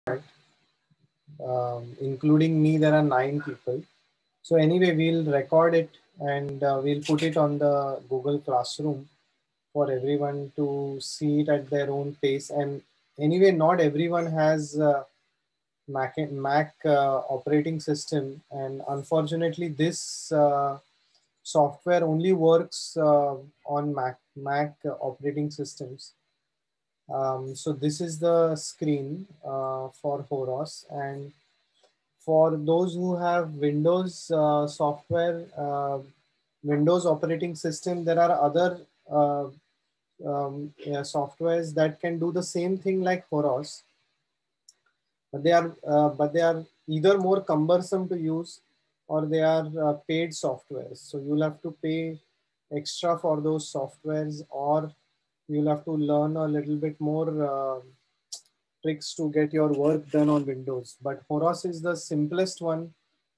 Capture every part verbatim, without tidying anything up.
Um, including me, there are nine people. So anyway, we'll record it and uh, we'll put it on the Google Classroom for everyone to see it at their own pace. And anyway, not everyone has uh, Mac, Mac uh, operating system. And unfortunately, this uh, software only works uh, on Mac, Mac uh, operating systems. Um, so this is the screen uh, for Horos, and for those who have Windows uh, software, uh, Windows operating system, there are other uh, um, yeah, softwares that can do the same thing like Horos, but they are uh, but they are either more cumbersome to use or they are uh, paid softwares. So you'll have to pay extra for those softwares, or you'll have to learn a little bit more uh, tricks to get your work done on Windows. But Horos is the simplest one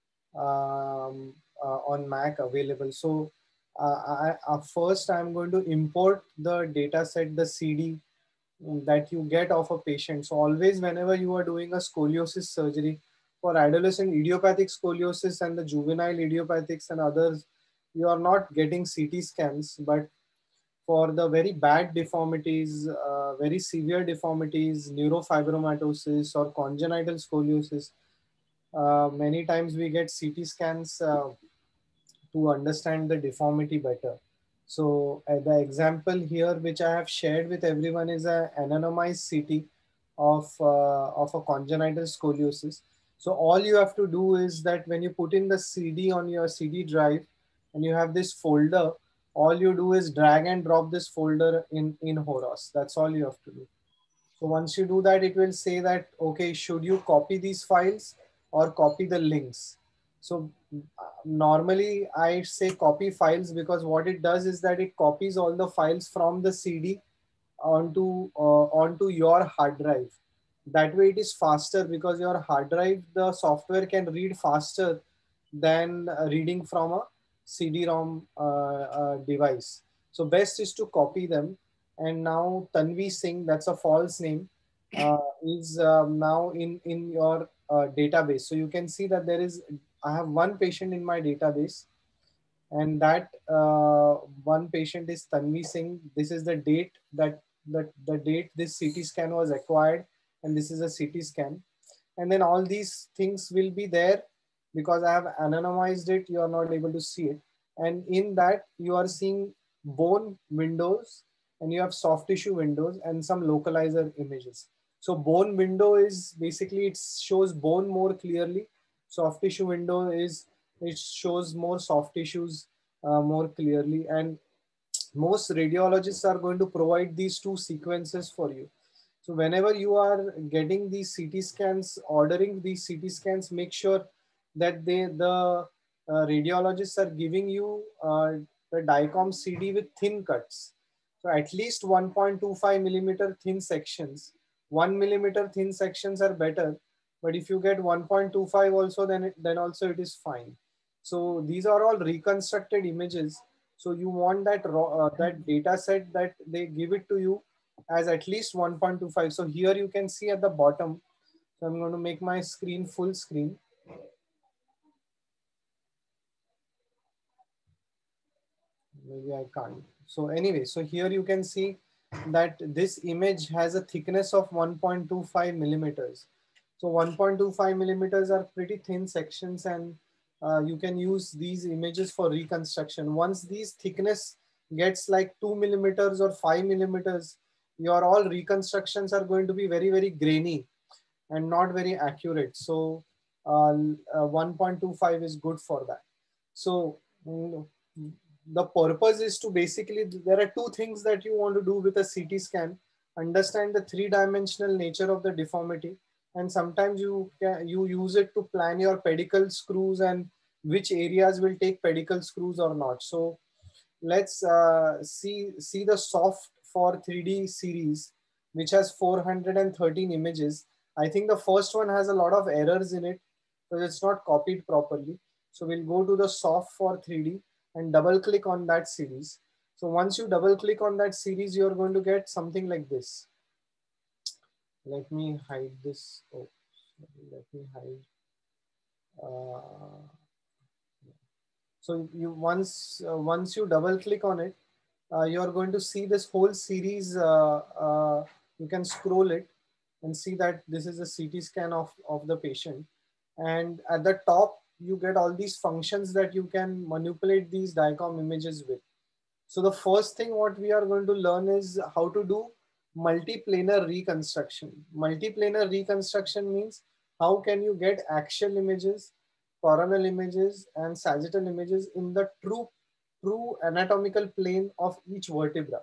um, uh, on Mac available. So uh, I, uh, first I'm going to import the data set, the C D that you get of a patient. So always whenever you are doing a scoliosis surgery for adolescent idiopathic scoliosis and the juvenile idiopathics and others, you are not getting C T scans, but for the very bad deformities, uh, very severe deformities, neurofibromatosis or congenital scoliosis, uh, many times we get C T scans uh, to understand the deformity better. So uh, the example here, which I have shared with everyone, is a anonymized C T of, uh, of a congenital scoliosis. So all you have to do is that when you put in the C D on your C D drive and you have this folder, all you do is drag and drop this folder in, in Horos. That's all you have to do. So once you do that, it will say that, okay, should you copy these files or copy the links? So uh, normally I say copy files, because what it does is that it copies all the files from the C D onto, uh, onto your hard drive. That way it is faster, because your hard drive, the software can read faster than uh, reading from a C D ROM uh, uh, device. So best is to copy them. And now Tanvi Singh, that's a false name, uh, is um, now in, in your uh, database. So you can see that there is, I have one patient in my database, and that uh, one patient is Tanvi Singh. This is the date that, that the date this C T scan was acquired, and this is a C T scan. And then all these things will be there because I have anonymized it. You are not able to see it. And in that you are seeing bone windows, and you have soft tissue windows and some localizer images. So bone window is basically, it shows bone more clearly. Soft tissue window is, it shows more soft tissues uh, more clearly. And most radiologists are going to provide these two sequences for you. So whenever you are getting these C T scans, ordering these C T scans, make sure that they, the uh, radiologists are giving you uh, the DICOM C D with thin cuts. So at least one point two five millimeter thin sections. One millimeter thin sections are better, but if you get one point two five also, then it, then also it is fine. So these are all reconstructed images. So you want that raw, uh, that data set that they give it to you as at least one point two five. So here you can see at the bottom. So I'm going to make my screen full screen. Maybe I can't. So anyway, so here you can see that this image has a thickness of one point two five millimeters. So one point two five millimeters are pretty thin sections, and uh, you can use these images for reconstruction. Once these thickness gets like two millimeters or five millimeters, your all reconstructions are going to be very, very grainy and not very accurate. So uh, uh, one point two five is good for that. So mm, the purpose is to basically, there are two things that you want to do with a C T scan: understand the three-dimensional nature of the deformity, and sometimes you can, you use it to plan your pedicle screws and which areas will take pedicle screws or not. So let's uh, see see the soft for three D series, which has four hundred thirteen images. I think the first one has a lot of errors in it because it's not copied properly. So we'll go to the soft for three D and double click on that series. So once you double click on that series, you're going to get something like this. Let me hide this. Oh, sorry, let me hide. Uh, so you once uh, once you double click on it, uh, you are going to see this whole series. Uh, uh, you can scroll it and see that this is a C T scan of, of the patient. And at the top, you get all these functions that you can manipulate these DICOM images with. So the first thing what we are going to learn is how to do multiplanar reconstruction. Multiplanar reconstruction means how can you get axial images, coronal images, and sagittal images in the true, true anatomical plane of each vertebra.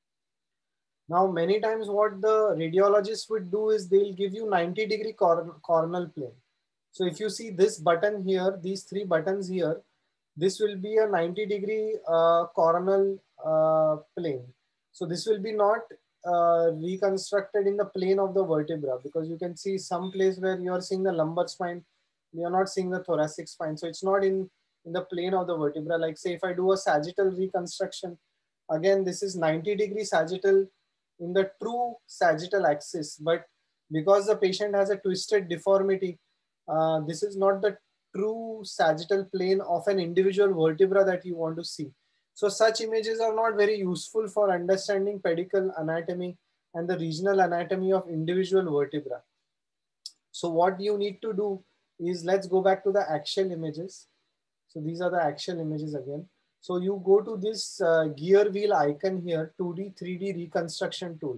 Now, many times what the radiologist would do is they'll give you ninety degree cor coronal plane. So if you see this button here, these three buttons here, this will be a ninety degree uh, coronal uh, plane. So this will be not uh, reconstructed in the plane of the vertebra, because you can see some place where you are seeing the lumbar spine, you are not seeing the thoracic spine. So it's not in, in the plane of the vertebra. Like say if I do a sagittal reconstruction, again, this is ninety degree sagittal in the true sagittal axis, but because the patient has a twisted deformity, uh, this is not the true sagittal plane of an individual vertebra that you want to see. So such images are not very useful for understanding pedicle anatomy and the regional anatomy of individual vertebra. So what you need to do is, let's go back to the axial images. So these are the axial images again. So you go to this uh, gear wheel icon here, two D, three D reconstruction tool.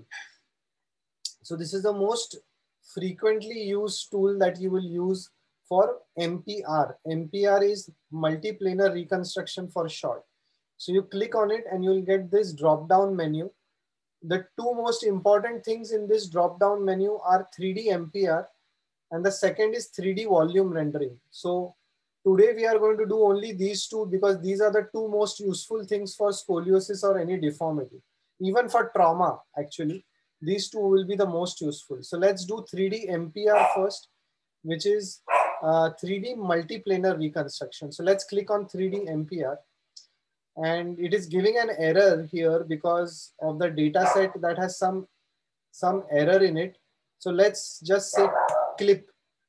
So this is the most frequently used tool that you will use for M P R. M P R is multiplanar reconstruction for short. So you click on it and you'll get this drop down menu. The two most important things in this drop down menu are three D M P R, and the second is three D volume rendering. So today we are going to do only these two, because these are the two most useful things for scoliosis or any deformity. Even for trauma, actually, these two will be the most useful. So let's do three D M P R first, which is uh, three D multiplanar reconstruction. So let's click on three D M P R. And it is giving an error here because of the data set that has some, some error in it. So let's just say clip,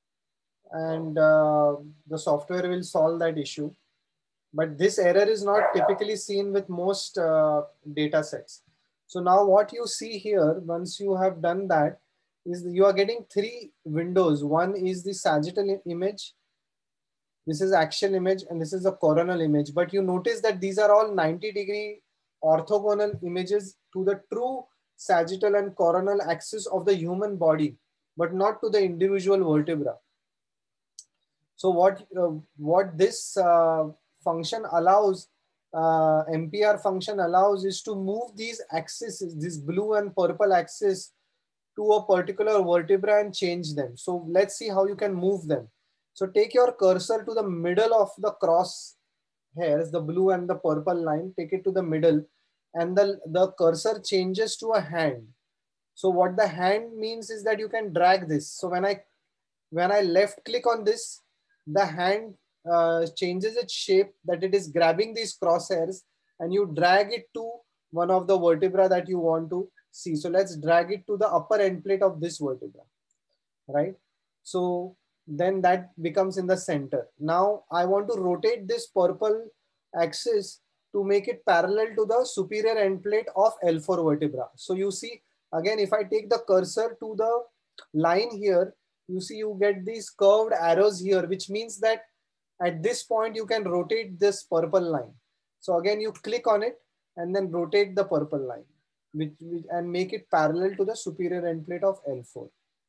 and uh, the software will solve that issue. But this error is not typically seen with most uh, data sets. So now what you see here, once you have done that, is you are getting three windows. One is the sagittal image, this is axial image, and this is the coronal image. But you notice that these are all ninety degree orthogonal images to the true sagittal and coronal axis of the human body, but not to the individual vertebra. So what, uh, what this uh, function allows, uh, M P R function allows, is to move these axes, this blue and purple axis, to a particular vertebra and change them. So let's see how you can move them. So take your cursor to the middle of the cross hairs, the blue and the purple line, take it to the middle, and the, the cursor changes to a hand. So what the hand means is that you can drag this. So when I, when I left click on this, the hand uh, changes its shape, that it is grabbing these crosshairs, and you drag it to one of the vertebra that you want to see. So let's drag it to the upper end plate of this vertebra, right? So then that becomes in the center. Now I want to rotate this purple axis to make it parallel to the superior end plate of L four vertebra. So you see, again, if I take the cursor to the line here, you see you get these curved arrows here, which means that at this point you can rotate this purple line. So again, you click on it and then rotate the purple line, which, which and make it parallel to the superior end plate of L four.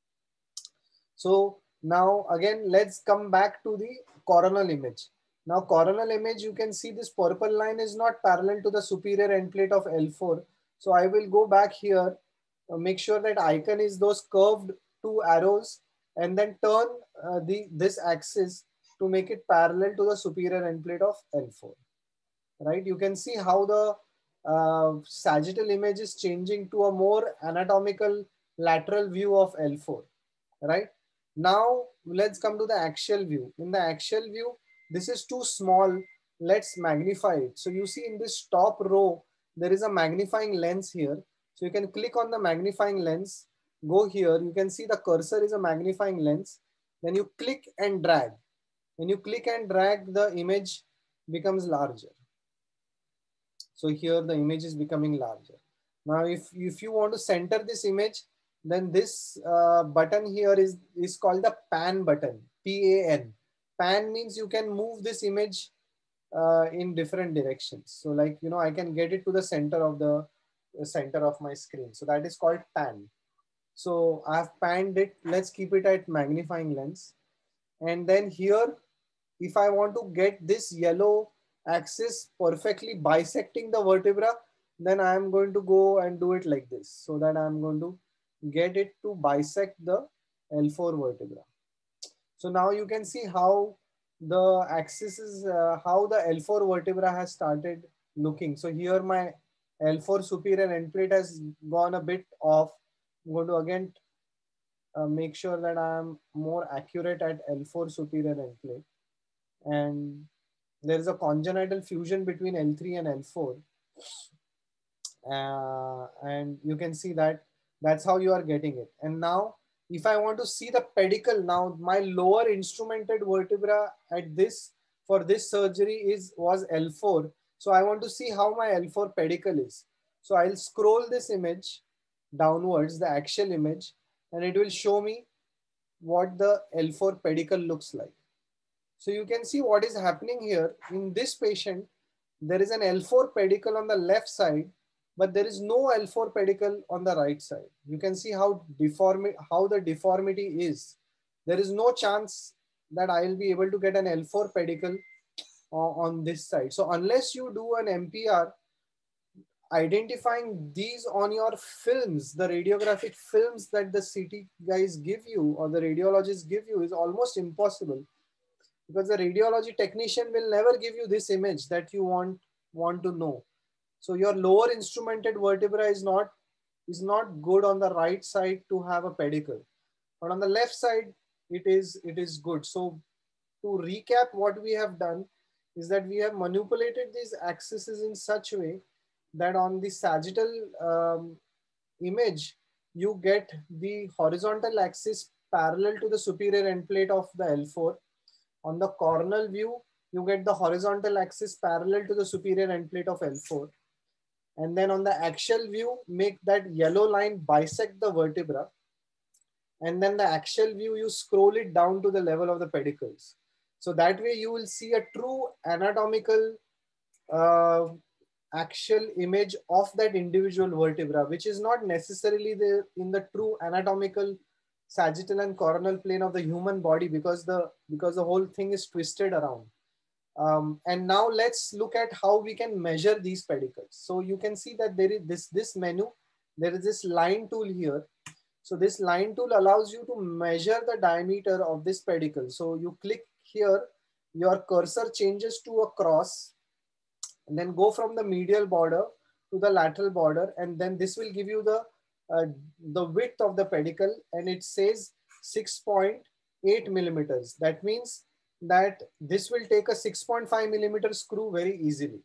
So now again, let's come back to the coronal image. Now coronal image, you can see this purple line is not parallel to the superior end plate of L four. So I will go back here, uh, make sure that icon is those curved two arrows, and then turn uh, the this axis to make it parallel to the superior end plate of L four. Right? You can see how the uh, sagittal image is changing to a more anatomical lateral view of L four. Right? Now let's come to the axial view. In the axial view, this is too small. Let's magnify it. So you see in this top row, there is a magnifying lens here. So you can click on the magnifying lens. go here, you can see the cursor is a magnifying lens. Then you click and drag. When you click and drag, the image becomes larger. So here the image is becoming larger. Now, if, if you want to center this image, then this uh, button here is, is called the pan button, P A N. Pan means you can move this image uh, in different directions. So like, you know, I can get it to the center of the, the center of my screen. So that is called pan. So I've panned it. Let's keep it at magnifying lens. And then here, if I want to get this yellow axis perfectly bisecting the vertebra, then I am going to go and do it like this, so that I'm going to get it to bisect the L four vertebra. So now you can see how the axis is, uh, how the L four vertebra has started looking. So here my L four superior end plate has gone a bit off. I'm going to again uh, make sure that I am more accurate at L four superior end plate. And there is a congenital fusion between L three and L four. Uh, and you can see that that's how you are getting it. And now if I want to see the pedicle, now my lower instrumented vertebra at this, for this surgery is was L four. So I want to see how my L four pedicle is. So I'll scroll this image downwards, the axial image, and it will show me what the L four pedicle looks like. So you can see what is happening here. In this patient, there is an L four pedicle on the left side, but there is no L four pedicle on the right side. You can see how deform how the deformity is. There is no chance that I will be able to get an L four pedicle on this side. So unless you do an M P R, identifying these on your films, the radiographic films that the C T guys give you or the radiologists give you, is almost impossible, because the radiology technician will never give you this image that you want want to know. So your lower instrumented vertebra is not is not good on the right side to have a pedicle, but on the left side it is it is good. So to recap, what we have done is that we have manipulated these axes in such a way that on the sagittal um, image you get the horizontal axis parallel to the superior end plate of the L four. On the coronal view, you get the horizontal axis parallel to the superior end plate of L four. And then on the axial view, make that yellow line bisect the vertebra. And then the axial view, you scroll it down to the level of the pedicles. So that way you will see a true anatomical uh, axial image of that individual vertebra, which is not necessarily the, in the true anatomical sagittal and coronal plane of the human body, because the because the whole thing is twisted around. Um, and now let's look at how we can measure these pedicles. So you can see that there is this this menu. There is this line tool here. So this line tool allows you to measure the diameter of this pedicle. So you click here, your cursor changes to a cross, and then go from the medial border to the lateral border, and then this will give you the uh, the width of the pedicle, and it says six point eight millimeters. That means that this will take a six point five millimeter screw very easily,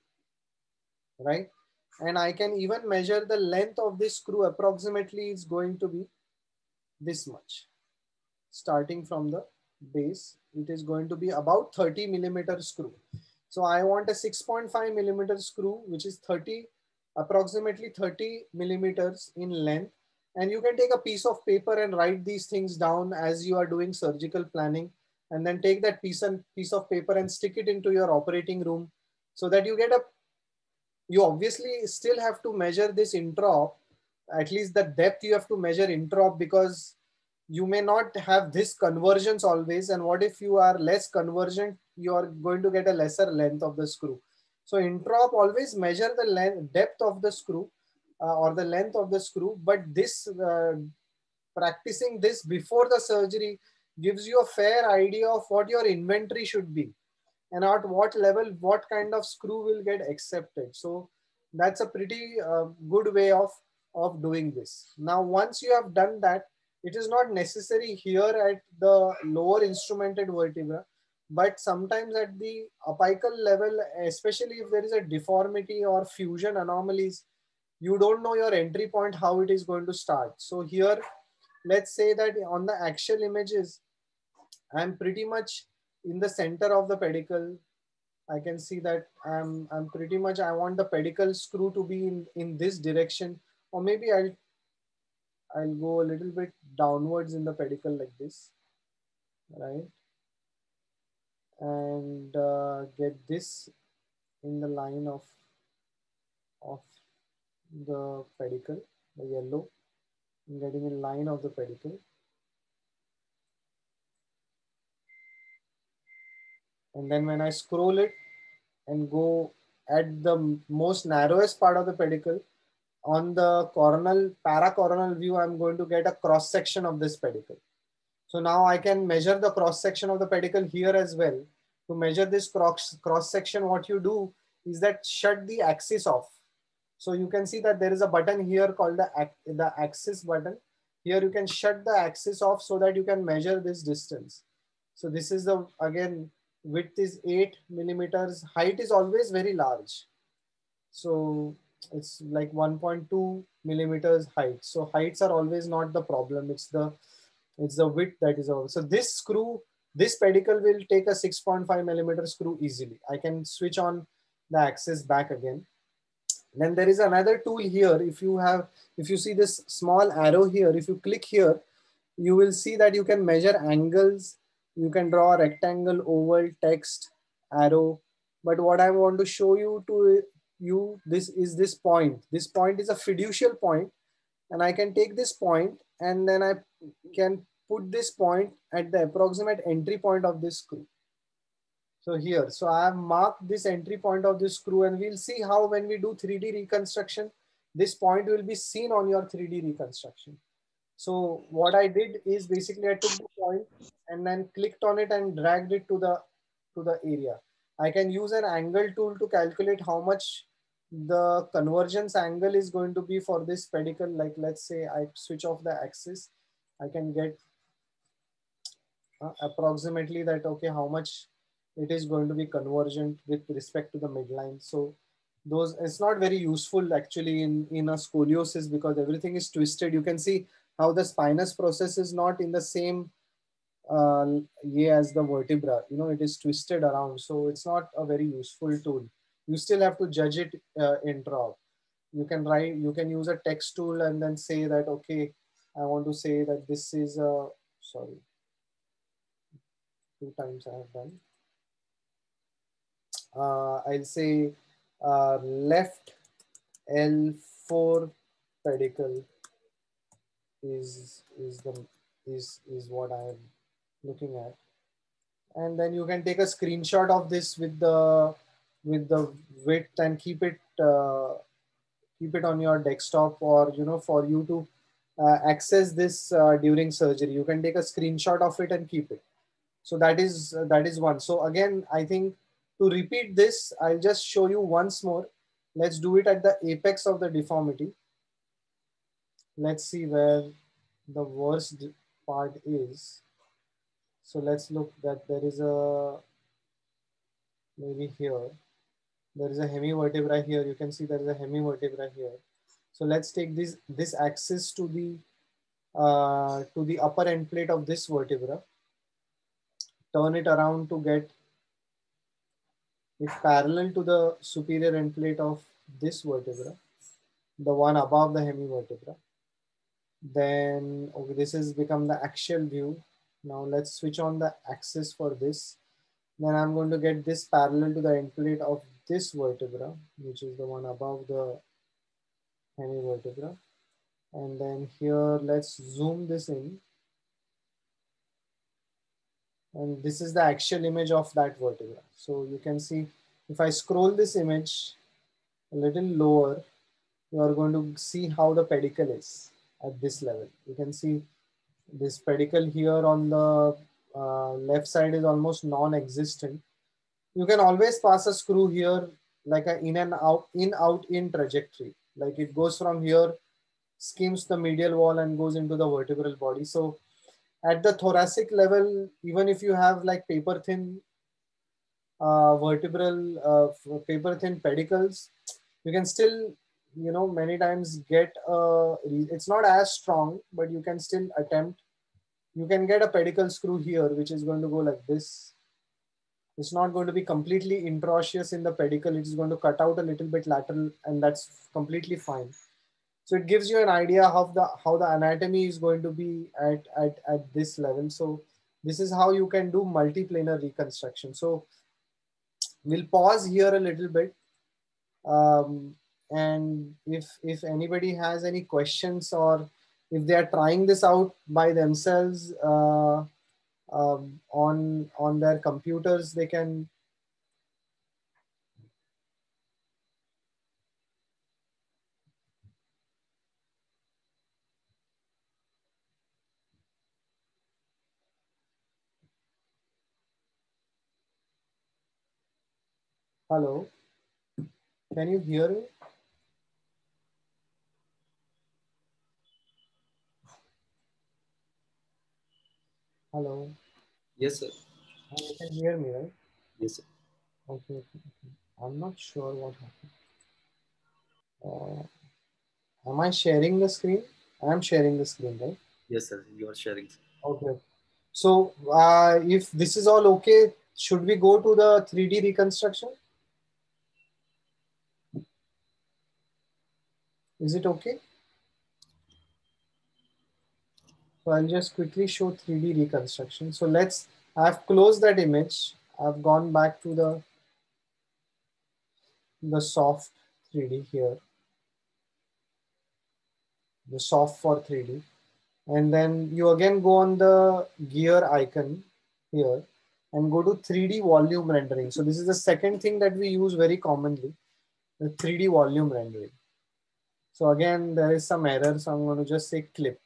right? And I can even measure the length of this screw. Approximately is going to be this much. Starting from the base, it is going to be about thirty millimeter screw. So I want a six point five millimeter screw, which is thirty, approximately thirty millimeters in length. And you can take a piece of paper and write these things down as you are doing surgical planning, and then take that piece and piece of paper and stick it into your operating room, so that you get a, you obviously still have to measure this intraop, at least the depth you have to measure intraop, because you may not have this convergence always. And what if you are less convergent, you are going to get a lesser length of the screw. So intraop, always measure the length, depth of the screw uh, or the length of the screw. But this uh, practicing this before the surgery gives you a fair idea of what your inventory should be, and at what level, what kind of screw will get accepted. So that's a pretty uh, good way of, of doing this. Now, once you have done that, it is not necessary here at the lower instrumented vertebra, but sometimes at the apical level, especially if there is a deformity or fusion anomalies, you don't know your entry point, how it is going to start. So here let's say that on the axial images, I'm pretty much in the center of the pedicle. I can see that I'm, I'm pretty much, I want the pedicle screw to be in, in this direction, or maybe I'll, I'll go a little bit downwards in the pedicle like this, right? And uh, get this in the line of, of the pedicle, the yellow, getting in line of the pedicle. And then when I scroll it and go at the most narrowest part of the pedicle, on the coronal, paracoronal view, I'm going to get a cross section of this pedicle. So now I can measure the cross section of the pedicle here as well. To measure this cross, cross section, what you do is that shut the axis off. So you can see that there is a button here called the, the axis button. Here you can shut the axis off so that you can measure this distance. So this is the, again, width is eight millimeters. Height is always very large. So it's like one point two millimeters height. So heights are always not the problem. It's the, it's the width that is all. So this screw, this pedicle will take a six point five millimeter screw easily. I can switch on the axis back again. Then there is another tool here. If you have, if you see this small arrow here, if you click here, you will see that you can measure angles. You can draw a rectangle, oval, text, arrow. But what I want to show you to you, this is this point. This point is a fiducial point, and I can take this point and then I can put this point at the approximate entry point of this screw. So here, so I have marked this entry point of this screw, and we'll see how when we do three D reconstruction, this point will be seen on your three D reconstruction. So what I did is basically I took the point and then clicked on it and dragged it to the, to the area. I can use an angle tool to calculate how much the convergence angle is going to be for this pedicle. Like let's say I switch off the axis, I can get uh, approximately that, okay, how much it is going to be convergent with respect to the midline. So those, it's not very useful actually in, in a scoliosis because everything is twisted. You can see how the spinous process is not in the same uh, way as the vertebra, you know, it is twisted around. So it's not a very useful tool. You still have to judge it uh, in draw. You can write, you can use a text tool and then say that, okay, I want to say that this is a, sorry, two times I have done. Uh, I'll say uh, left L four pedicle is is the is is what I am looking at, and then you can take a screenshot of this with the with the width and keep it uh, keep it on your desktop, or you know, for you to uh, access this uh, during surgery. You can take a screenshot of it and keep it. So that is uh, that is one. So again, I think to repeat this, I'll just show you once more. Let's do it at the apex of the deformity. Let's see where the worst part is. So let's look that there is a, maybe here, there is a hemivertebra here. You can see there is a hemivertebra here. So let's take this, this axis to the, uh, to the upper end plate of this vertebra. Turn it around to get it parallel to the superior end plate of this vertebra, the one above the hemivertebra. Then, okay, this has become the axial view. Now let's switch on the axis for this. Then I'm going to get this parallel to the end plate of this vertebra, which is the one above the hemivertebra. And then here, let's zoom this in. And this is the axial image of that vertebra. So you can see, if I scroll this image a little lower, you are going to see how the pedicle is at this level. You can see this pedicle here on the uh, left side is almost non-existent. You can always pass a screw here, like a in and out, in out in trajectory. Like it goes from here, skims the medial wall and goes into the vertebral body. So at the thoracic level, even if you have like paper thin uh, vertebral, uh, paper thin pedicles, you can still you know, many times get a, it's not as strong, but you can still attempt. You can get a pedicle screw here, which is going to go like this. It's not going to be completely introitious in the pedicle. It is going to cut out a little bit lateral, and that's completely fine. So it gives you an idea of the how the anatomy is going to be at, at, at this level. So this is how you can do multiplanar reconstruction. So we'll pause here a little bit. Um, and if, if anybody has any questions, or if they are trying this out by themselves uh, um, on, on their computers, they can. Hello, can you hear me? Hello. Yes, sir. Oh, you can hear me, right? Yes, sir. Okay, okay, okay. I'm not sure what happened. Uh, am I sharing the screen? I'm sharing the screen, right? Yes, sir. You are sharing. Okay. So uh, if this is all okay, should we go to the three D reconstruction? Is it okay? So I'll just quickly show three D reconstruction. So let's, I've closed that image. I've gone back to the, the soft three D here, the soft for three D. And then you again go on the gear icon here and go to three D volume rendering. So this is the second thing that we use very commonly, the three D volume rendering. So again, there is some error. So I'm going to just say clip.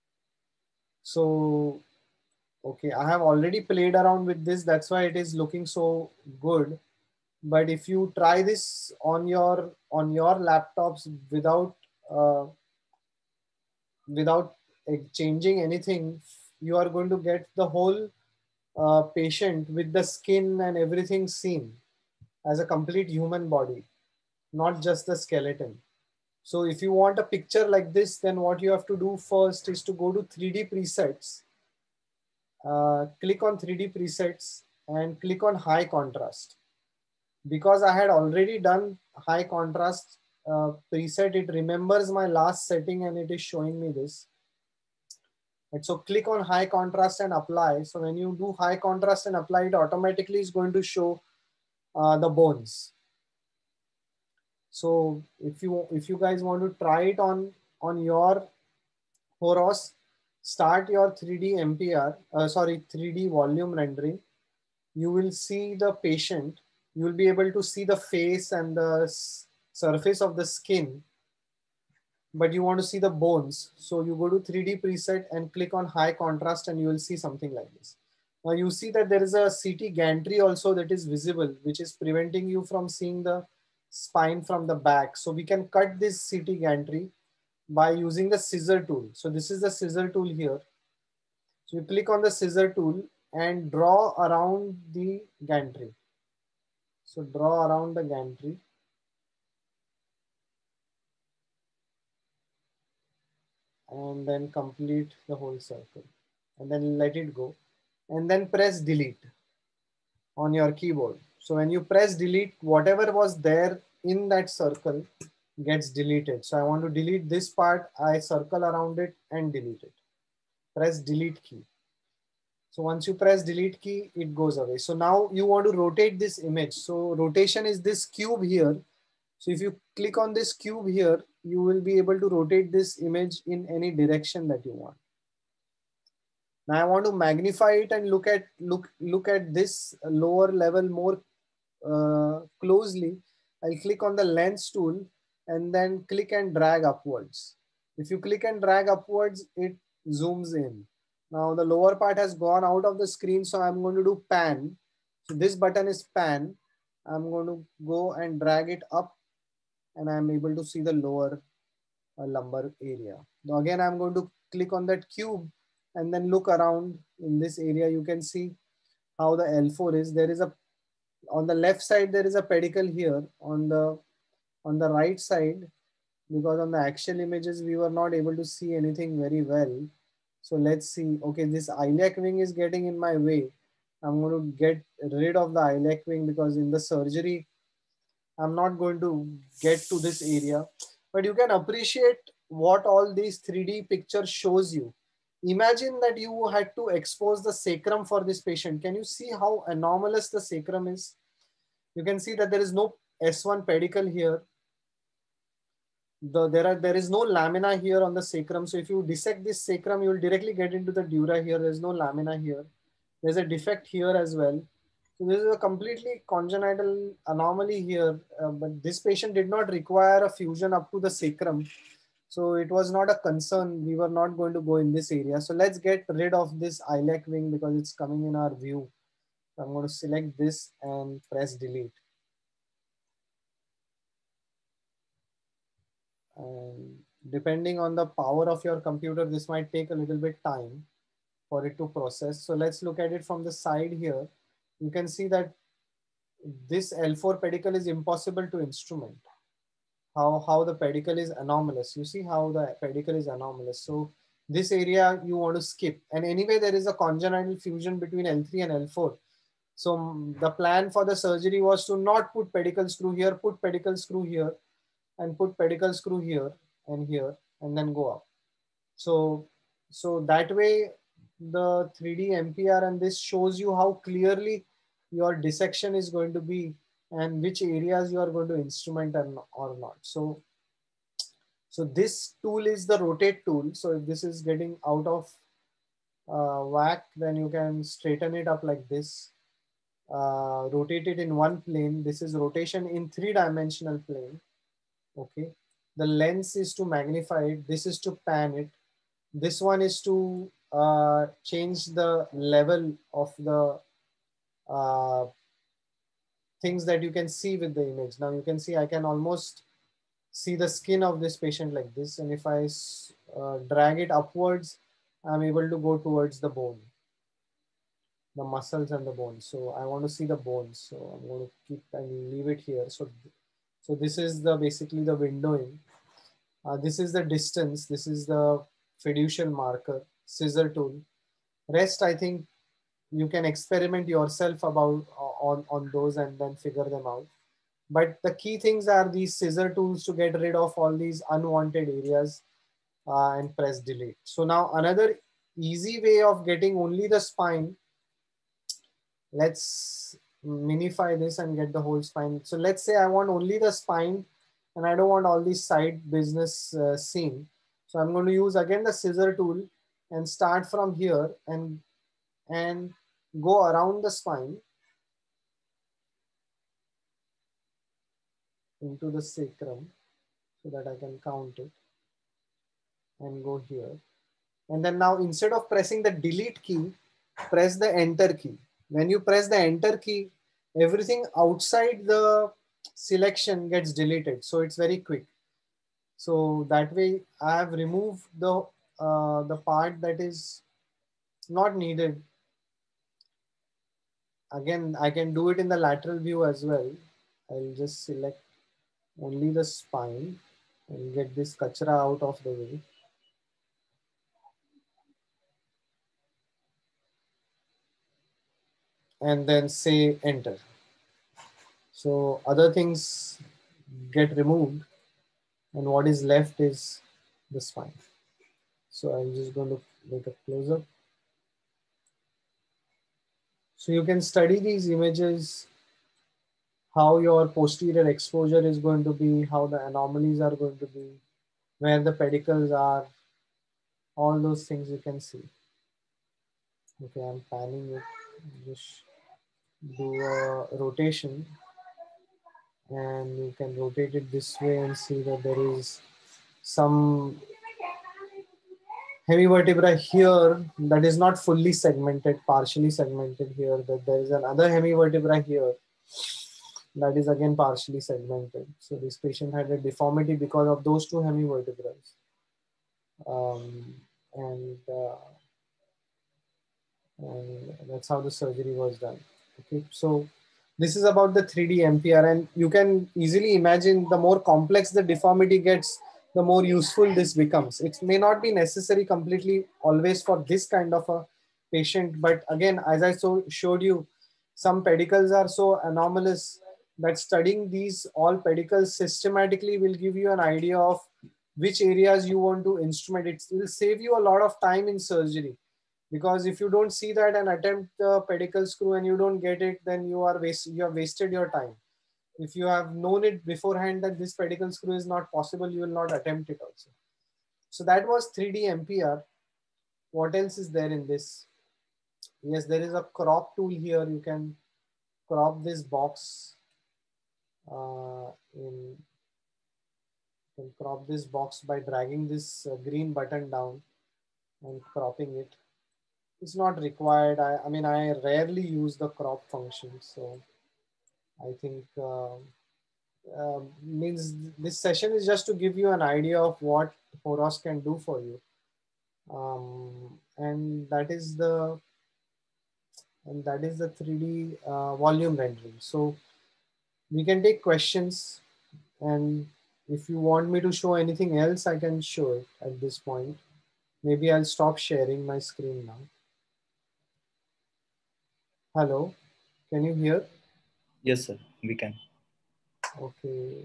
So, okay, I have already played around with this. That's why it is looking so good. But if you try this on your on your laptops without uh, without uh, changing anything, you are going to get the whole uh, patient with the skin and everything seen as a complete human body, not just the skeleton. So if you want a picture like this, then what you have to do first is to go to three D presets, uh, click on three D presets and click on high contrast. Because I had already done high contrast uh, preset, it remembers my last setting and it is showing me this. And so click on high contrast and apply. So when you do high contrast and apply, it automatically is going to show uh, the bones. So if you if you guys want to try it on on your Horos, start your three D M P R, uh, sorry, three D volume rendering. You will see the patient. You will be able to see the face and the surface of the skin, but you want to see the bones. So you go to three D preset and click on high contrast and you will see something like this. Now you see that there is a C T gantry also that is visible, which is preventing you from seeing the spine from the back. So we can cut this C T gantry by using the scissor tool. So this is the scissor tool here. So you click on the scissor tool and draw around the gantry. So draw around the gantry and then complete the whole circle and then let it go and then press delete on your keyboard. So when you press delete, whatever was there in that circle gets deleted. So I want to delete this part. I circle around it and delete it. Press delete key. So once you press delete key, it goes away. So now you want to rotate this image. So rotation is this cube here. So if you click on this cube here, you will be able to rotate this image in any direction that you want. Now I want to magnify it and look at look look at this lower level more uh, closely. I'll click on the lens tool and then click and drag upwards. If you click and drag upwards, it zooms in. Now the lower part has gone out of the screen, so I'm going to do pan. So this button is pan. I'm going to go and drag it up and I'm able to see the lower uh, lumbar area. Now again, I'm going to click on that cube and then look around in this area. You can see how the L four is. There is a, on the left side, there is a pedicle here. On the, on the right side, because on the actual images, we were not able to see anything very well. So let's see. Okay, this iliac wing is getting in my way. I'm going to get rid of the iliac wing because in the surgery, I'm not going to get to this area. But you can appreciate what all these three D pictures shows you. Imagine that you had to expose the sacrum for this patient. Can you see how anomalous the sacrum is? You can see that there is no S one pedicle here. The, there are there is no lamina here on the sacrum. So if you dissect this sacrum, you will directly get into the dura here. There's no lamina here. There's a defect here as well. So this is a completely congenital anomaly here. Uh, but this patient did not require a fusion up to the sacrum. So it was not a concern. We were not going to go in this area. So let's get rid of this iliac wing because it's coming in our view. So I'm going to select this and press delete. And depending on the power of your computer, this might take a little bit time for it to process. So let's look at it from the side here. You can see that this L four pedicle is impossible to instrument. How, how the pedicle is anomalous. You see how the pedicle is anomalous. So this area you want to skip. And anyway, there is a congenital fusion between L three and L four. So the plan for the surgery was to not put pedicle screw here, put pedicle screw here, and put pedicle screw here and here, and then go up. So, so that way the three D M P R and this shows you how clearly your dissection is going to be and which areas you are going to instrument and or not. So, so this tool is the rotate tool. So if this is getting out of uh, whack, then you can straighten it up like this. Uh, rotate it in one plane. This is rotation in three dimensional plane. Okay. The lens is to magnify it. This is to pan it. This one is to uh, change the level of the uh, things that you can see with the image. Now you can see I can almost see the skin of this patient like this. And if I uh, drag it upwards, I'm able to go towards the bone, the muscles and the bones. So I want to see the bones. So I'm going to keep and leave it here. So, so this is the basically the windowing. Uh, this is the distance. This is the fiducial marker, scissor tool. Rest, I think you can experiment yourself about uh, on, on those and then figure them out. But the key things are these scissor tools to get rid of all these unwanted areas uh, and press delete. So now another easy way of getting only the spine. Let's minify this and get the whole spine. So let's say I want only the spine and I don't want all these side business uh, seen. So I'm going to use again the scissor tool and start from here and, and go around the spine into the sacrum so that I can count it and go here. And then now instead of pressing the delete key, press the enter key. When you press the enter key, everything outside the selection gets deleted. So it's very quick. So that way I have removed the, uh, the part that is not needed. Again, I can do it in the lateral view as well. I'll just select only the spine and get this kachra out of the way. And then say enter. So other things get removed and what is left is the spine. So I'm just going to make a close up. So you can study these images, how your posterior exposure is going to be, how the anomalies are going to be, where the pedicles are, all those things you can see. Okay, I'm panning it. Just do a rotation and you can rotate it this way and see that there is some hemivertebra here that is not fully segmented, partially segmented here, that there is another hemivertebra here that is again partially segmented. So this patient had a deformity because of those two hemivertebrae. Um, and, uh, and that's how the surgery was done. Okay, so this is about the three D M P R, and you can easily imagine the more complex the deformity gets, the more useful this becomes. It may not be necessary completely always for this kind of a patient, but again, as I so showed you, some pedicles are so anomalous that studying these all pedicles systematically will give you an idea of which areas you want to instrument. It will save you a lot of time in surgery, because if you don't see that and attempt the pedicle screw and you don't get it, then you are waste, you have wasted your time. If you have known it beforehand that this pedicle screw is not possible, you will not attempt it also. So that was three D M P R. What else is there in this? Yes, there is a crop tool here. You can crop this box. Uh, in, you can crop this box by dragging this uh, green button down and cropping it. It's not required. I, I mean, I rarely use the crop function. So I think uh, uh, means this session is just to give you an idea of what Horos can do for you. Um, and that is the and that is the three D uh, volume rendering. So we can take questions, and if you want me to show anything else, I can show it at this point. Maybe I'll stop sharing my screen now. Hello, can you hear? Yes, sir, we can. Okay.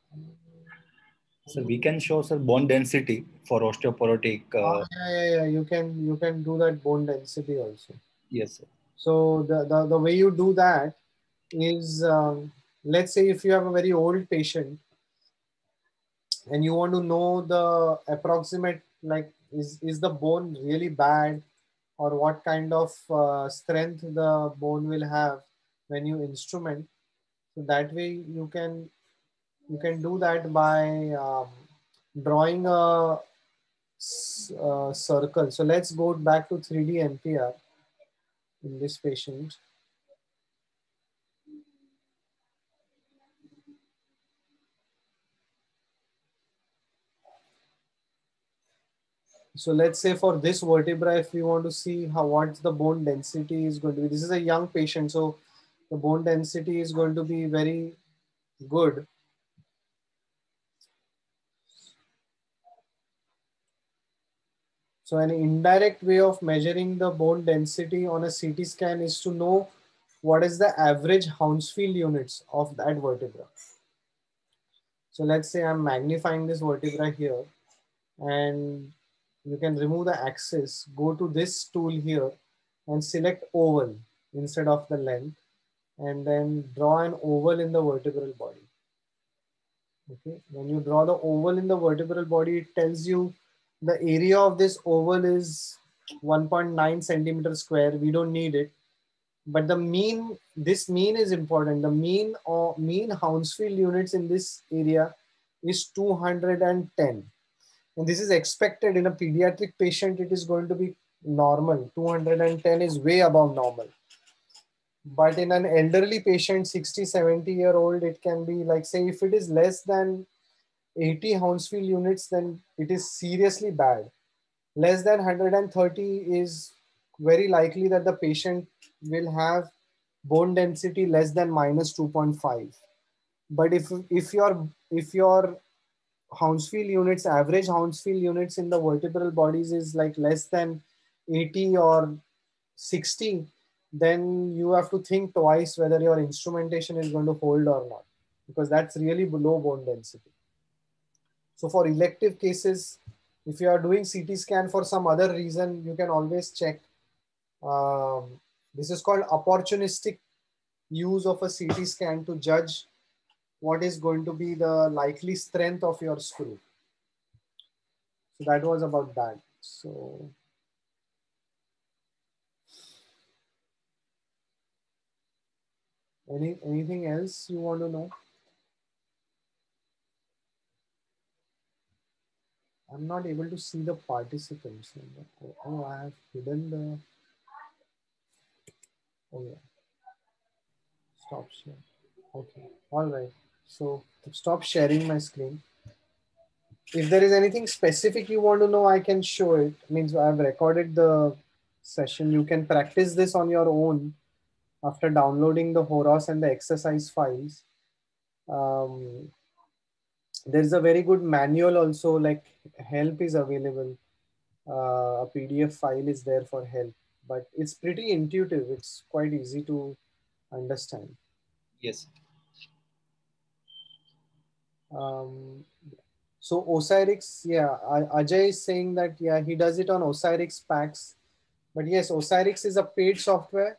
So we can show, sir, bone density for osteoporotic. Uh, ah, yeah, yeah, yeah. You can you can do that bone density also. Yes, sir. So the, the, the way you do that is, um, let's say if you have a very old patient and you want to know the approximate, like, is, is the bone really bad, or what kind of uh, strength the bone will have when you instrument. So that way you can, you can do that by um, drawing a, a circle. So let's go back to three D M P R in this patient. So let's say for this vertebra, if we want to see how what the bone density is going to be, this is a young patient, so the bone density is going to be very good. So an indirect way of measuring the bone density on a C T scan is to know what is the average Hounsfield units of that vertebra. So let's say I'm magnifying this vertebra here, and you can remove the axis, go to this tool here and select oval instead of the length, and then draw an oval in the vertebral body. Okay, when you draw the oval in the vertebral body, it tells you the area of this oval is one point nine centimeters square. We don't need it, but the mean, this mean is important. The mean or mean Hounsfield units in this area is two hundred ten. And this is expected in a pediatric patient. It is going to be normal. two hundred ten is way above normal. But in an elderly patient, sixty, seventy year old, it can be like, say, if it is less than eighty Hounsfield units, then it is seriously bad. Less than one hundred thirty is very likely that the patient will have bone density less than minus two point five. But if, if your, if your Hounsfield units, average Hounsfield units in the vertebral bodies is like less than eighty or sixty, then you have to think twice whether your instrumentation is going to hold or not, because that's really below bone density. So for elective cases, if you are doing C T scan for some other reason, you can always check. Um, this is called opportunistic use of a C T scan to judge what is going to be the likely strength of your screw. So that was about that. So any anything else you want to know? I'm not able to see the participants. Oh, I have hidden the. Oh yeah. Stop share. Okay. All right. So stop sharing my screen. If there is anything specific you want to know, I can show it. It means I've recorded the session. You can practice this on your own after downloading the Horos and the exercise files. Um, There's a very good manual also, like help is available. Uh, a P D F file is there for help, but it's pretty intuitive. It's quite easy to understand. Yes. Um, so Osirix, yeah, Ajay is saying that, yeah, he does it on Osirix packs. But yes, Osirix is a paid software.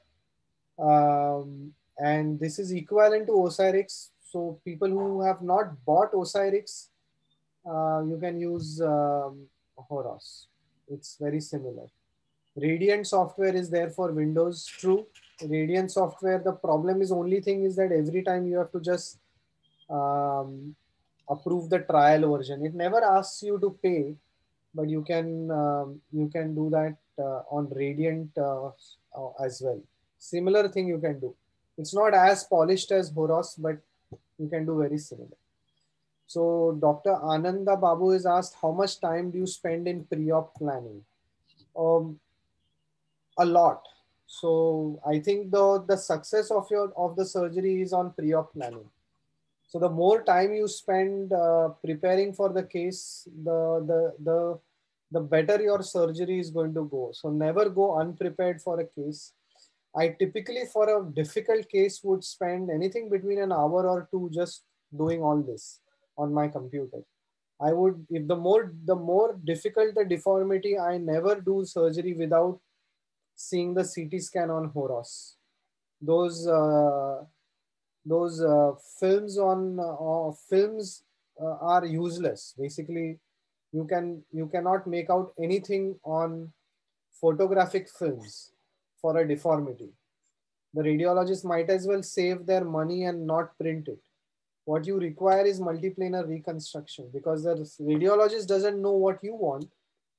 Um, and this is equivalent to Osirix. So people who have not bought Osirix, uh, you can use um, Horos. It's very similar. Radiant software is there for Windows. True. Radiant software, the problem is only thing is that every time you have to just um, approve the trial version. It never asks you to pay, but you can um, you can do that uh, on Radiant uh, uh, as well. Similar thing you can do. It's not as polished as Horos, but you can do very similar. So Doctor Ananda Babu is asked, how much time do you spend in pre-op planning? Um, a lot. So I think the the success of your of the surgery is on pre-op planning. So the more time you spend uh, preparing for the case, the the the the better your surgery is going to go. So never go unprepared for a case. I typically for a difficult case would spend anything between an hour or two just doing all this on my computer. I would, if the more the more difficult the deformity, I never do surgery without seeing the C T scan on Horos. Those uh, those uh, films on uh, films uh, are useless. Basically, you can you cannot make out anything on photographic films for a deformity. The radiologist might as well save their money and not print it. What you require is multiplanar reconstruction, because the radiologist doesn't know what you want.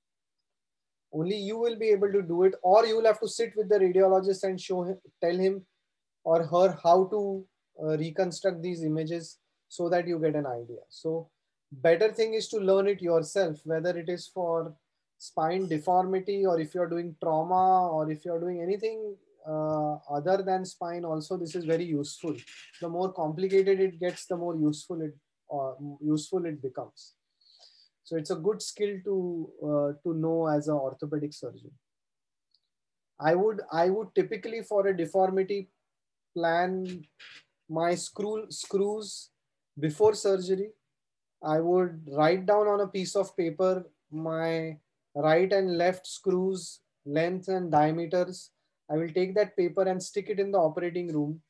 Only you will be able to do it, or you will have to sit with the radiologist and show him, tell him or her how to uh, reconstruct these images so that you get an idea. So better thing is to learn it yourself, whether it is for spine deformity or if you're doing trauma or if you're doing anything uh, other than spine. Also, this is very useful. The more complicated it gets, the more useful it uh, useful it becomes. So it's a good skill to uh, to know as an orthopedic surgeon. I would I would typically for a deformity plan my screw screws before surgery. I would write down on a piece of paper my right and left screws, length and diameters. I will take that paper and stick it in the operating room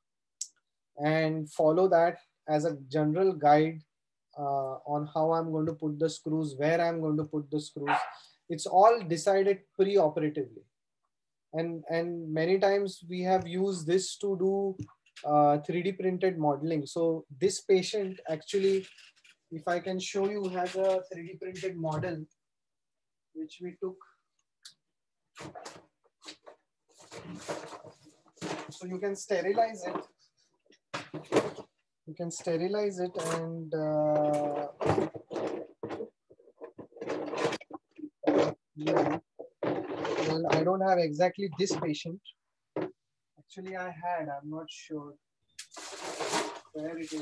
and follow that as a general guide uh, on how I'm going to put the screws, where I'm going to put the screws. It's all decided pre-operatively. And, and many times we have used this to do uh, three D printed modeling. So this patient actually, if I can show you, has a three D printed model which we took. So you can sterilize it. You can sterilize it and uh, yeah. Well, I don't have exactly this patient. Actually, I had, I'm not sure where it is.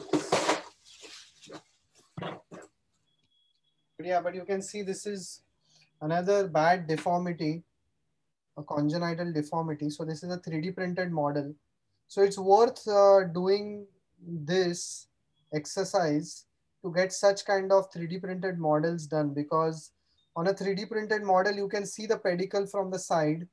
But yeah, but you can see this is another bad deformity, a congenital deformity. So this is a three D printed model. So it's worth uh, doing this exercise to get such kind of three D printed models done, because on a three D printed model, you can see the pedicle from the side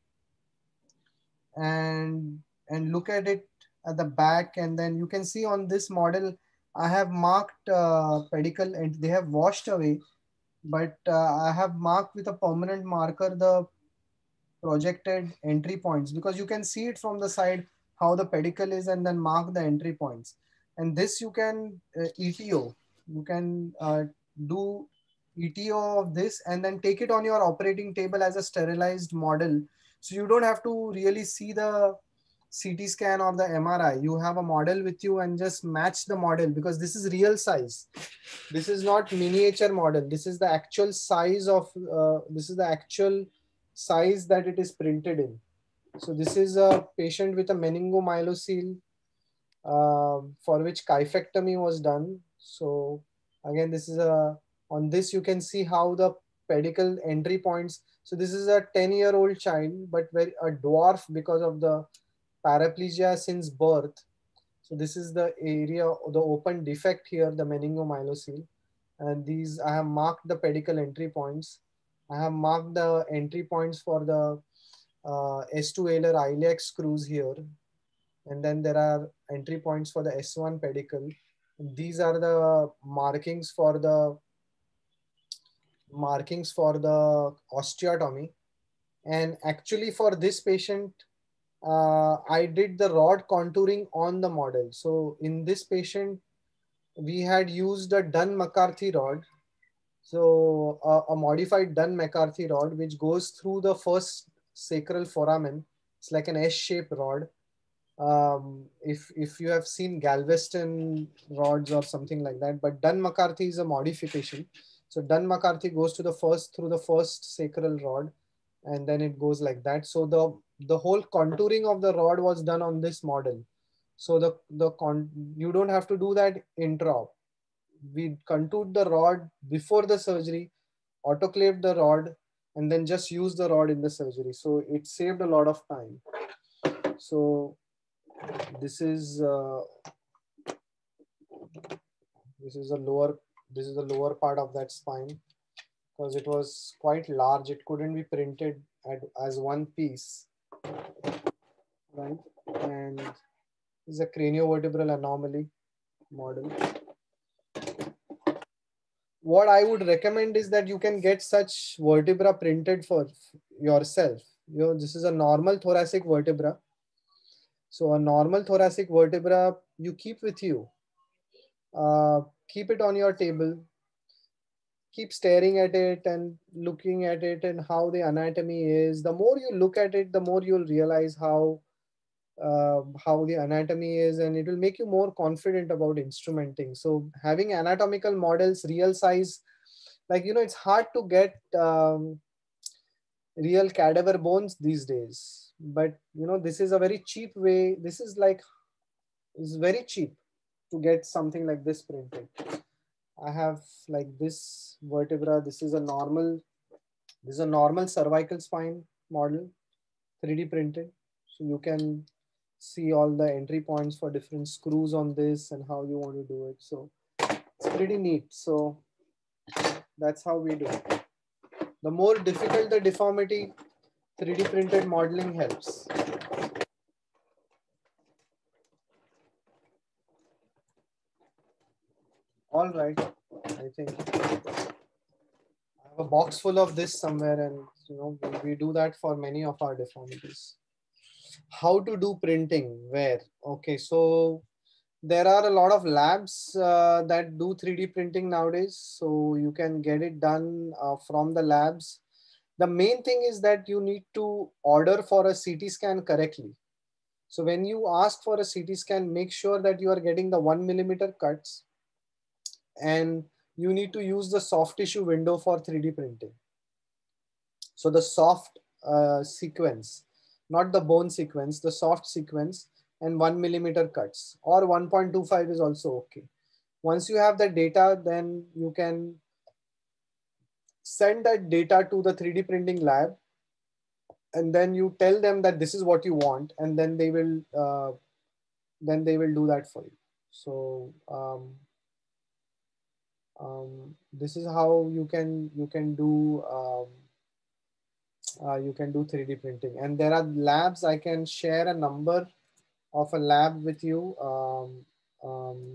and, and look at it at the back. And then you can see on this model, I have marked uh, pedicle and they have washed away, but uh, I have marked with a permanent marker the projected entry points, because you can see it from the side how the pedicle is and then mark the entry points. And this you can uh, E T O, you can uh, do E T O of this and then take it on your operating table as a sterilized model. So you don't have to really see the C T scan or the M R I. You have a model with you and just match the model, because this is real size. This is not miniature model. This is the actual size of, uh, this is the actual size that it is printed in. So this is a patient with a meningomyelocele uh, for which kyphectomy was done. So Again, this is a, on this you can see how the pedicle entry points. So this is a ten year old child, but very a dwarf because of the paraplegia since birth. So this is the area, the open defect here, the meningomyelocele. And these, I have marked the pedicle entry points. I have marked the entry points for the uh, S two alar iliac screws here. And then there are entry points for the S one pedicle. These are the markings for the markings for the osteotomy. And actually for this patient, uh, I did the rod contouring on the model. So in this patient, we had used a Dunn-McCarthy rod. So uh, a modified Dunn-McCarthy rod, which goes through the first sacral foramen. It's like an S-shaped rod. Um, if, if you have seen Galveston rods or something like that, but Dunn-McCarthy is a modification. So Dunn-McCarthy goes to the first, through the first sacral rod, and then it goes like that. So the, the whole contouring of the rod was done on this model. So the, the con you don't have to do that intra-op. We contoured the rod before the surgery, autoclaved the rod, and then just use the rod in the surgery. So it saved a lot of time. So this is uh, this is a lower this is the lower part of that spine, because it was quite large. It couldn't be printed at, as one piece, right? And this is a craniovertebral anomaly model. What I would recommend is that you can get such vertebra printed for yourself. You know, this is a normal thoracic vertebra. So a normal thoracic vertebra you keep with you. Uh, keep it on your table. Keep staring at it and looking at it and how the anatomy is. The more you look at it, the more you'll realize how uh, how the anatomy is, and it will make you more confident about instrumenting. So having anatomical models, real size, like, you know, it's hard to get um, real cadaver bones these days, but you know, this is a very cheap way. This is like, it's very cheap to get something like this printed. I have like this vertebra. This is a normal, this is a normal cervical spine model, three D printed. So you can see all the entry points for different screws on this and how you want to do it. So it's pretty neat. So that's how we do it. The more difficult the deformity, three D printed modeling helps. All right, I think I have a box full of this somewhere, and you know, we, we do that for many of our deformities. How to do printing, where? Okay, so there are a lot of labs uh, that do three D printing nowadays. So you can get it done uh, from the labs. The main thing is that you need to order for a C T scan correctly. So when you ask for a C T scan, make sure that you are getting the one millimeter cuts, and you need to use the soft tissue window for three D printing. So the soft uh, sequence, not the bone sequence, the soft sequence, and one millimeter cuts, or one point two five is also okay. Once you have the data, then you can send that data to the three D printing lab, and then you tell them that this is what you want, and then they will uh, then they will do that for you. So um, um, this is how you can you can do um, uh, you can do three D printing. And there are labs. I can share a number of a lab with you. Um, um,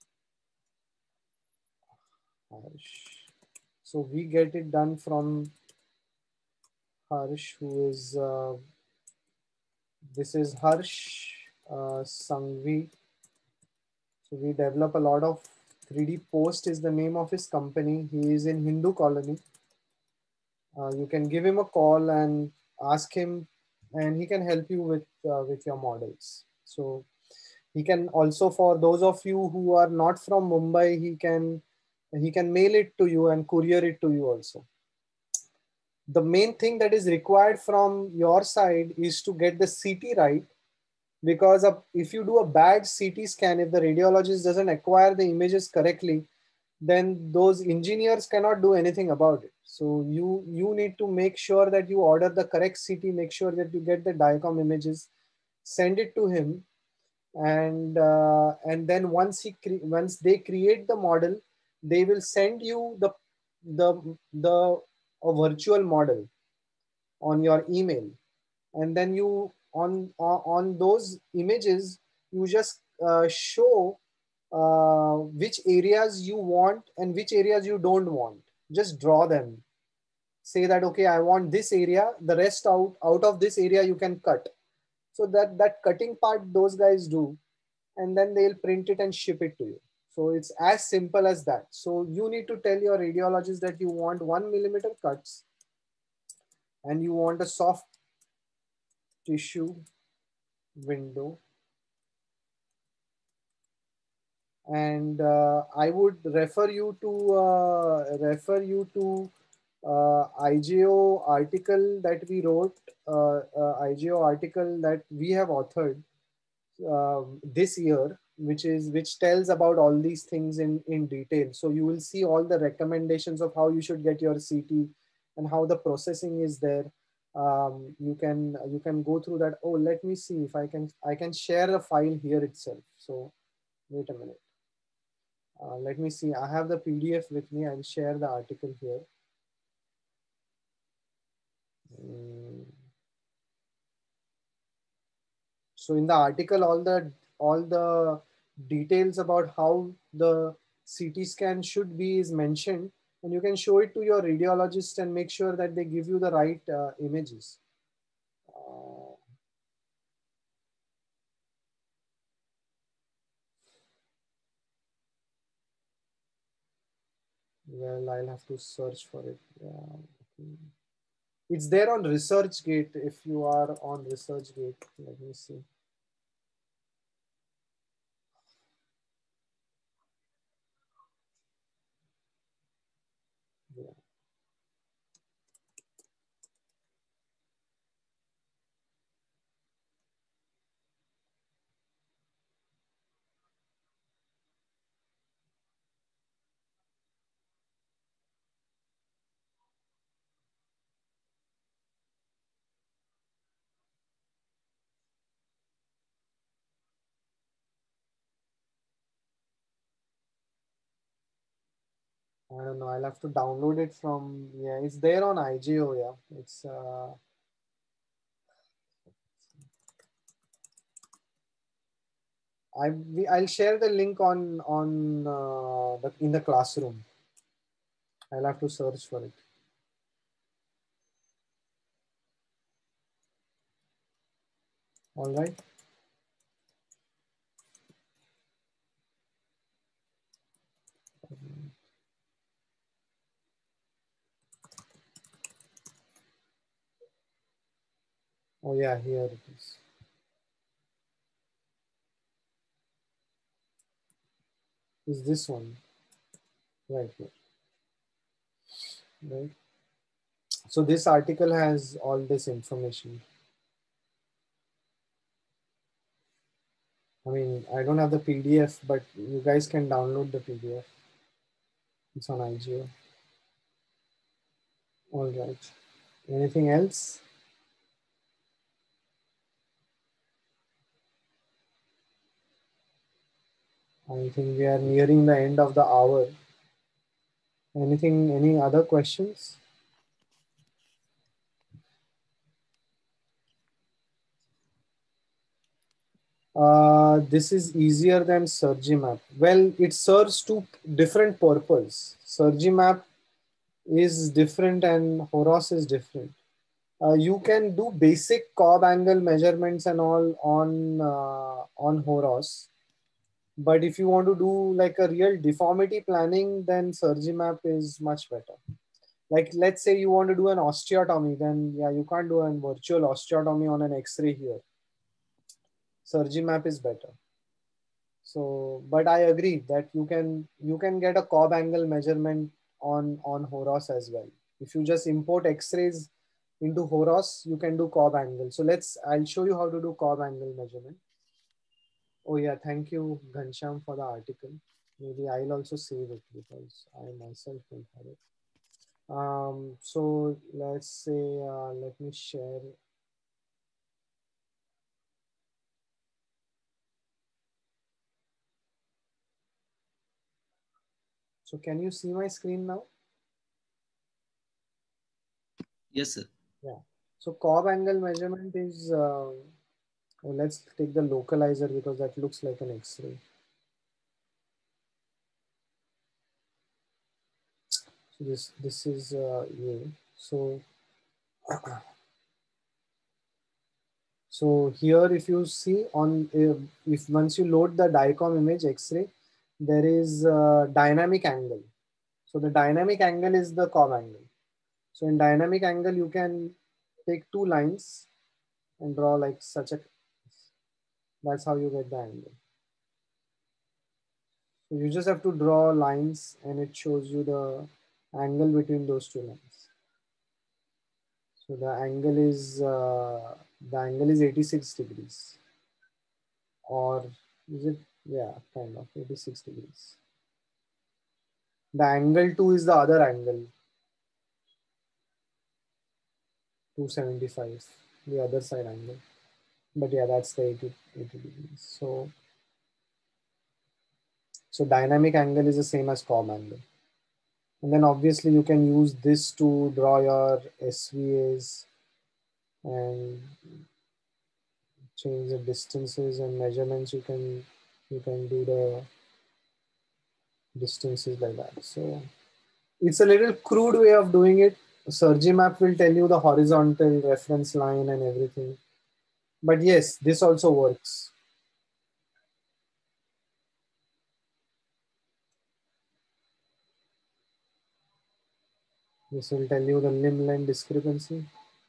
so we get it done from Harsh, who is uh, this is Harsh uh, Sangvi. So we develop a lot of three D Post is the name of his company. He is in Hindu Colony. Uh, you can give him a call and ask him, and he can help you with uh, with your models. So he can also, for those of you who are not from Mumbai, he can he can mail it to you and courier it to you also. The main thing that is required from your side is to get the C T right, because of, if you do a bad C T scan, if the radiologist doesn't acquire the images correctly, then those engineers cannot do anything about it. So you you need to make sure that you order the correct C T, make sure that you get the Diacom images, send it to him, and uh, and then once he once they create the model, they will send you the the the a virtual model on your email, and then you on on, on those images you just uh, show uh, which areas you want and which areas you don't want. Just draw them. Say that, okay, I want this area, the rest out, out of this area you can cut. So that, that cutting part those guys do, and then they'll print it and ship it to you. So it's as simple as that. So you need to tell your radiologist that you want one millimeter cuts and you want a soft tissue window. And uh, I would refer you to uh, refer you to uh, I J O article that we wrote, uh, uh, I J O article that we have authored uh, this year, which is which tells about all these things in in detail. So you will see all the recommendations of how you should get your C T and how the processing is there. Um, you can you can go through that. Oh, let me see if I can I can share the file here itself. So wait a minute. Uh, let me see. I have the P D F with me. I'll share the article here. Mm. So in the article, all the all the details about how the C T scan should be is mentioned, and you can show it to your radiologist and make sure that they give you the right uh, images. Uh, well, I'll have to search for it. Yeah. Okay. It's there on ResearchGate if you are on ResearchGate. Let me see. Yeah. I don't know. I'll have to download it from, yeah, it's there on I J O. Yeah, it's, uh, I, I'll share the link on, on uh, the, in the classroom. I'll have to search for it. All right. Oh yeah, here it is. Is this one right here? Right. So this article has all this information. I mean, I don't have the P D F, but you guys can download the P D F. It's on I G O. All right. Anything else? I think we are nearing the end of the hour. Anything, any other questions? Uh, this is easier than SurgiMap. Well, it serves two different purposes. SurgiMap is different and Horos is different. Uh, you can do basic Cobb angle measurements and all on, uh, on Horos. But if you want to do like a real deformity planning, then SurgiMap is much better. Like, let's say you want to do an osteotomy, then yeah, you can't do a virtual osteotomy on an X-ray here. SurgiMap is better. So, but I agree that you can you can get a Cobb angle measurement on on Horos as well. If you just import X-rays into Horos, you can do Cobb angle. So let's I'll show you how to do Cobb angle measurement. Oh yeah, thank you, Ghanshyam, for the article. Maybe I'll also save it because I myself don't have it. Um, so let's say, uh, let me share. So can you see my screen now? Yes, sir. Yeah. So Cobb angle measurement is, uh, well, let's take the localizer because that looks like an X-ray. So this this is uh, A. So so here, if you see on uh, if once you load the DICOM image X-ray, there is a dynamic angle. So the dynamic angle is the Cobb angle. So in dynamic angle, you can take two lines and draw like such a. That's how you get the angle. So you just have to draw lines, and it shows you the angle between those two lines. So the angle is uh, the angle is eighty-six degrees, or is it? Yeah, kind of eighty-six degrees. The angle two is the other angle, two seventy-five, the other side angle. But yeah, that's the eighty, eighty degrees. So so dynamic angle is the same as Cobb angle. And then obviously you can use this to draw your S V As and change the distances and measurements. You can you can do the distances like that. So it's a little crude way of doing it. Surgimap will tell you the horizontal reference line and everything. But yes, this also works. This will tell you the limb length discrepancy.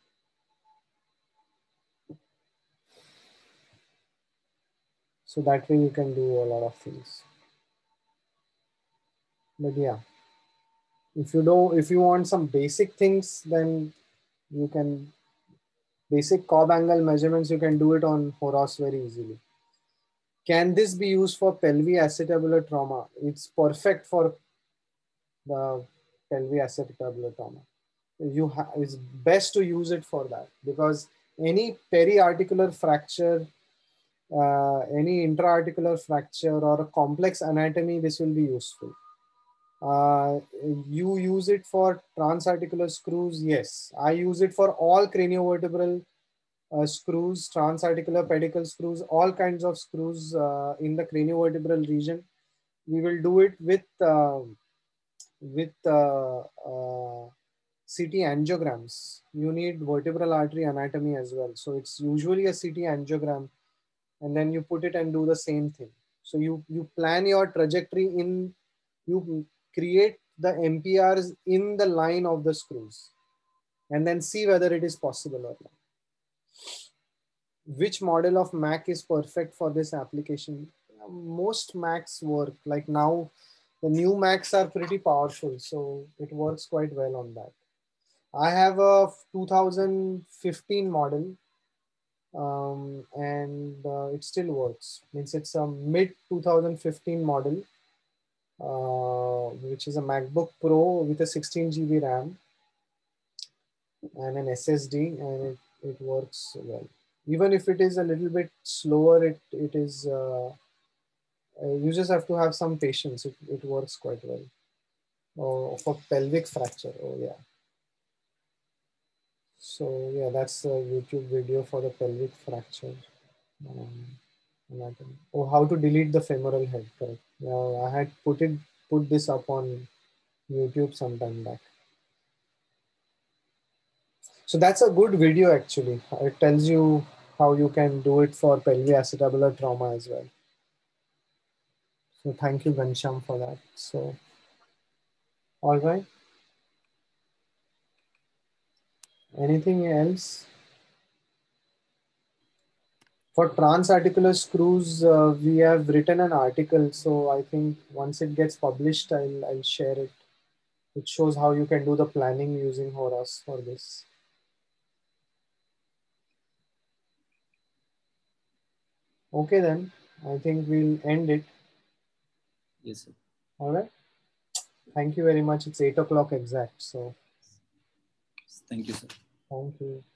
So that way you can do a lot of things. But yeah, if you don't, if you want some basic things, then you can, basic Cobb angle measurements, you can do it on Horos very easily. Can this be used for pelvic acetabular trauma? It's perfect for the pelvic acetabular trauma. You ha- it's best to use it for that because any periarticular fracture, uh, any intraarticular fracture or a complex anatomy, this will be useful. Uh, you use it for transarticular screws? Yes, I use it for all craniovertebral uh, screws, transarticular pedicle screws, all kinds of screws uh, in the craniovertebral region. We will do it with uh, with uh, uh, C T angiograms. You need vertebral artery anatomy as well. So it's usually a C T angiogram, and then you put it and do the same thing. So you you plan your trajectory in, you create the M P Rs in the line of the screws, and then see whether it is possible or not. Which model of Mac is perfect for this application? Most Macs work. Like now, the new Macs are pretty powerful, so it works quite well on that. I have a two thousand fifteen model, um, and uh, it still works. Means it's a mid two thousand fifteen model, uh, which is a MacBook Pro with a sixteen G B RAM and an S S D, and it, it works well. Even if it is a little bit slower, it, it is, uh, uh, you just have to have some patience. It, it works quite well. Oh, for pelvic fracture, oh yeah. So yeah, that's a YouTube video for the pelvic fracture. Um, anatomy. Oh, how to delete the femoral head, correct. Yeah, I had put it, put this up on YouTube some time back. So that's a good video actually. It tells you how you can do it for pelvic acetabular trauma as well. So thank you, Ghanshyam, for that. So, all right. Anything else? For transarticular screws, uh, we have written an article. So I think once it gets published, I'll, I'll share it. It shows how you can do the planning using Horos for this. Okay, then I think we'll end it. Yes, sir. All right. Thank you very much. It's eight o'clock exact. So Thank you, sir. thank you.